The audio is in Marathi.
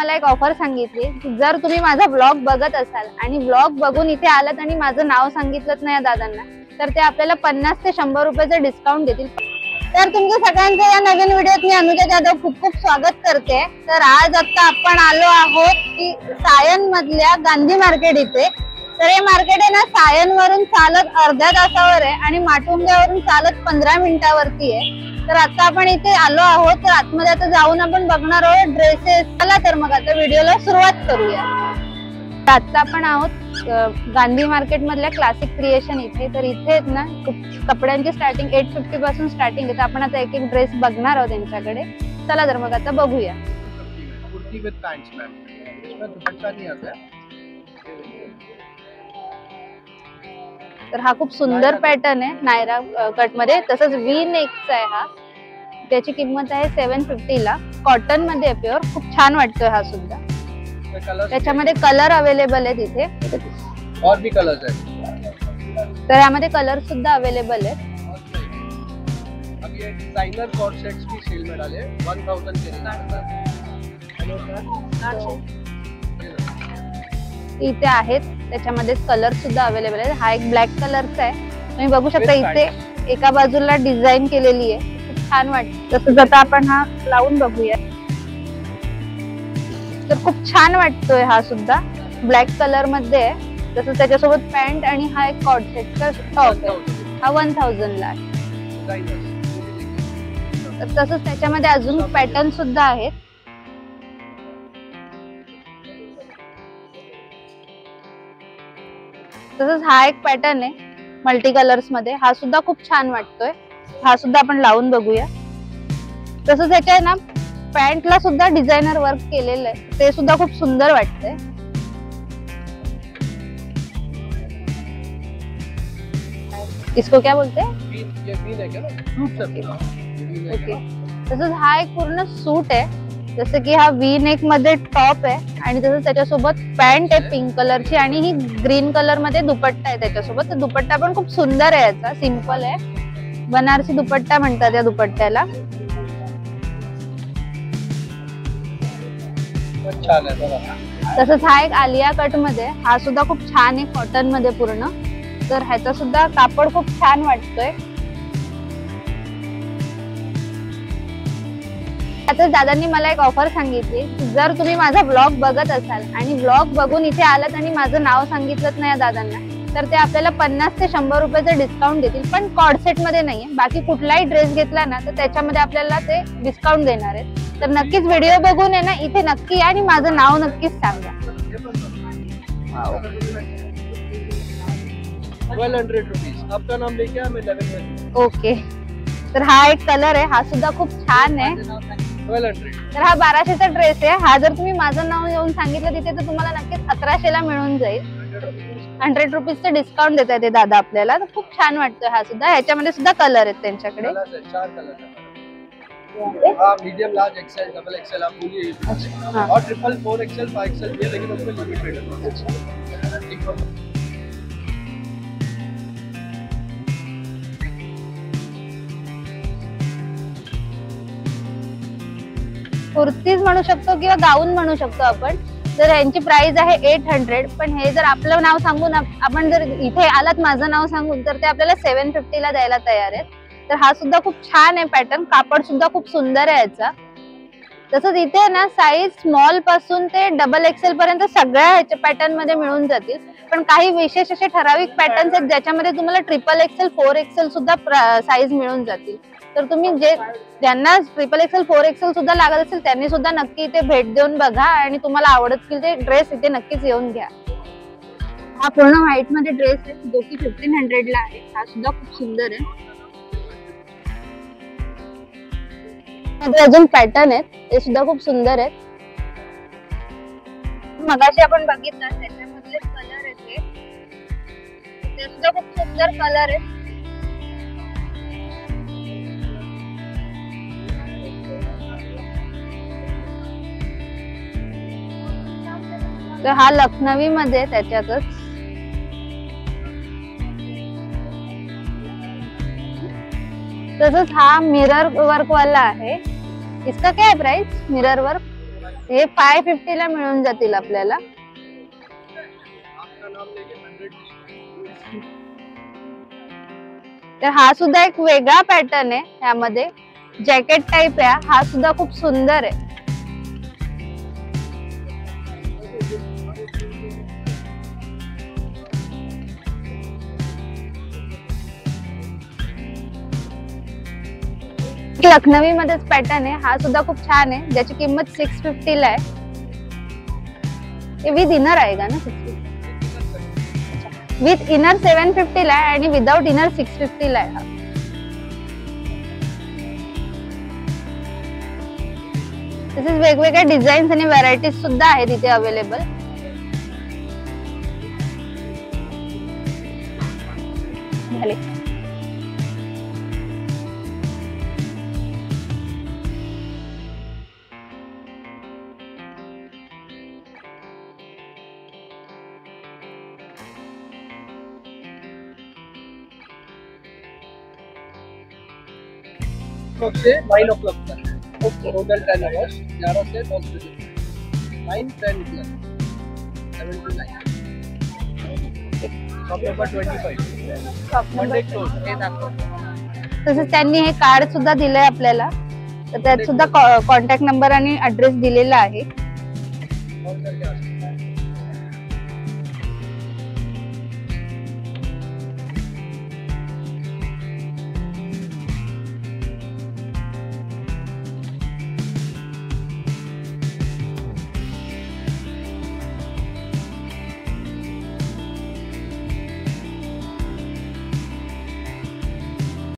मला एक ऑफर सांगितली की जर तुम्ही माझा ब्लॉग बघत असाल आणि ब्लॉग बघून इथे आलात आणि माझं नाव सांगितलं नाही या दादांना तर ते आपल्याला 50 ते 100 रुपयाचं डिस्काउंट देतील। तर तुमच्या सगळ्यांचं या नवीन व्हिडिओत मी अनुजा जाधव खूप खूप स्वागत करते। तर आज आता आपण आलो आहोत की सायन मधल्या गांधी मार्केट इथे। तर हे मार्केट आहे ना सायन वरून चालत अर्ध्या तासावर आहे आणि माटुंग्यावरून चालत 15 मिनिटावरती आहे। तर आता आपण इथे आलो आहोत, तर आतमध्ये आता जाऊन आपण बघणार आहोत ड्रेसेस। चला तर मग आता व्हिडिओला सुरुवात करूया। आता आपण आहोत गांधी मार्केट मधल्या क्लासिक क्रिएशन इथे। तर इथे आहेत ना कपड्यांची स्टार्टिंग 850 पासून स्टार्टिंग आहे। तर आपण आता एक एक ड्रेस बघणार आहोत त्यांच्याकडे। चला तर मग आता बघूया। कुर्ती विद पैंट्स मैम, इसमें दुपट्टा नहीं आता है। तर हा खूप सुंदर पॅटर्न आहे नायरा कट मध्ये, तसंच वी नेकचा आहे हा। त्याची किंमत आहे 750 ला। कॉटन मध्ये आहे प्युअर, खूप छान वाटतोय हा सुद्धा। त्याच्यामध्ये कलर अवेलेबल आहेत इथे और भी कलर्स आहेत। तर यामध्ये कलर सुद्धा अवेलेबल आहेत। अब ये डिजाइनर कॉर्ड सेट्स भी सेल में डाले 1000 के इथे आहेत। त्याच्यामध्ये कलर सुद्धा अवेलेबल आहे। हा एक ब्लॅक कलरचा आहे, तुम्ही बघू शकता। इथे एका बाजूला डिझाईन केलेली आहे, खूप छान वाटतं। तसंच आता आपण हा लावून बघूया। तर खूप छान वाटतोय हा सुद्धा, ब्लॅक कलर मध्ये आहे। तसंच त्याच्यासोबत पॅन्ट आणि हा एक कॉर्ड सेटचा टॉप आहे, हा 1000 ला आहे। तर तसंच त्याच्यामध्ये अजून पॅटर्न सुद्धा आहेत। तसंच हा एक पॅटर्न आहे मल्टी कलर्स मध्ये, हा सुद्धा खूप छान वाटतोय। हा सुद्धा आपण लावून बघूया। तसंच त्याच्या ना पॅन्टला सुद्धा डिझायनर वर्क केलेलं आहे, ते सुद्धा खूप सुंदर वाटतंय। इसको क्या बोलते हैं? ये वी नेक है ना, सूट सब। ओके। तसंच हा एक पूर्ण सूट आहे, जसं की हा वी नेक मध्ये टॉप आहे आणि तसंच त्याच्यासोबत पॅन्ट आहे पिंक कलरची आणि ही ग्रीन कलर मध्ये दुपट्टा आहे त्याच्यासोबत। तर दुपट्टा पण खूप सुंदर आहे, याचा सिंपल आहे, बनारसी दुपट्टा म्हणतात या दुपट्ट्याला। तसंच हा एक आलिया कट मध्ये, हा सुद्धा खूप छान आहे कॉटन मध्ये पूर्ण। तर ह्याचा सुद्धा कापड खूप छान वाटतोय। आता दादांनी मला एक ऑफर सांगितली, जर तुम्ही माझा ब्लॉग बघत असाल आणि ब्लॉग बघून इथे आलात आणि माझं नाव सांगितलं नाही या दादांना तर ते आपल्याला 50 ते 100 रुपयाचं डिस्काउंट देतील। पण कॉर्ड सेट मध्ये नाहीये, बाकी कुठलाही ड्रेस घेतला ना तर त्याच्यामध्ये आपल्याला ते डिस्काउंट देणार आहेत। तर नक्कीच व्हिडिओ बघून आहे ना इथे नक्की या आणि माझं नाव नक्कीच सांगा। 1200 रुपीस आपका नाम लेके आ, मैं 11 में। ओके। तर हा एक कलर आहे, हा सुद्धा खूप छान आहे। 1200। तर हा 1200 चा ड्रेस आहे। हा जर तुम्ही माझं नाव येऊन सांगितलं तिथे तर तुम्हाला नक्कीच 1100 ला मिळून जाईल। 100 रुपीजचं डिस्काउंट देत आहे ते दादा आपल्याला। तर खूप छान वाटतोय हा सुद्धा। ह्याच्यामध्ये सुद्धा कलर आहेत त्यांच्याकडे। 4 कलर है। हाँ, medium, large, XL, double XL आप बोलिए। और ट्रिपल 4 एक्सेल 5 एक्सेल भी है, लेकिन उसमें लिमिटेड है। कुर्तीज म्हणू शकतो किंवा गाऊन म्हणू शकतो आपण। तर यांची प्राइस आहे 800, पण हे जर आपलं नाव सांगून आपण जर इथे आलात माझं नाव सांगून तर ते आपल्याला 750 ला द्यायला तयार आहेत। तर हा सुद्धा खूप छान आहे पॅटर्न, कापड सुद्धा खूप सुंदर आहे याचा। तसंच इथे ना साईज स्मॉल पासून ते डबल एक्सेल पर्यंत सगळ्या ह्याच्या पॅटर्न मध्ये मिळून जातील। पण काही विशेष असे ठराविक पॅटर्न्स आहेत ज्याच्यामध्ये तुम्हाला ट्रिपल एक्सेल 4 एक्सेल सुद्धा साईज मिळून जातील। तर तुम्ही ज्यांना ट्रिपल एक्सेल 4 एक्सेल सुद्धा लागत असेल त्यांनी सुद्धा नक्की इथे भेट देऊन बघा आणि तुम्हाला आवडतील ते ड्रेस इथे नक्कीच येऊन घ्या। हा पूर्ण व्हाईट मध्ये ड्रेस आहे जो की 1500 ला आहे। हा सुद्धा खूप सुंदर आहे। अजून पॅटर्न आहेत ते सुद्धा खूप सुंदर आहेत। मगाशी आपण बघितलं त्याच्यामधले कलर आहेत ते सुद्धा खूप सुंदर कलर आहेत। तर हा लखनवी मध्ये त्याच्यातच। तसंच हा मिरर वर्क वाला है। इसका क्या है प्राइस? मिरर वर्क हे 550 ला मिळून जातील आपल्याला. आपका नाम लेके 100. तर हा सुद्धा एक वेगळा पॅटर्न आहे, ह्यामध्ये जॅकेट टाइप आहे. हा सुद्धा खूप सुंदर आहे. लखनवी मध्येच पॅटर्न आहे. हा सुद्धा खूप छान आहे, ज्याची किंमत 650 ला आहे. विथ इनर आहे का ना? 650 विथ इनर 750 ला आहे आणि विदाउट इनर 650 ला आहे. तसेच वेगवेगळ्या डिझाईन्स आणि व्हरायटीज सुद्धा आहेत इथे अवेलेबल. झाले. से 9 o'clock तक. Total 10 hours. 11 से 10 बजे. 9, 10 plus. 7 to 9. Shop number 25. Monday close. 10 o'clock. तसेच त्यांनी हे कार्ड सुद्धा दिलंय आपल्याला, तर त्यात सुद्धा कॉन्टॅक्ट नंबर आणि ऍड्रेस दिलेला आहे. Call करके आ सकते हैं.